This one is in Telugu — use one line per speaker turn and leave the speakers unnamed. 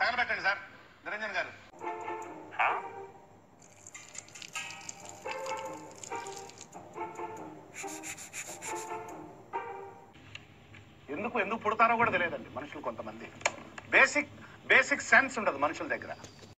తగలబెట్టండి సార్ నిరంజన్ గారు. ఎందుకు ఎందుకు పుడతారో కూడా తెలియదండి మనుషులు. కొంతమంది బేసిక్ సెన్స్ ఉండదు మనుషుల దగ్గర.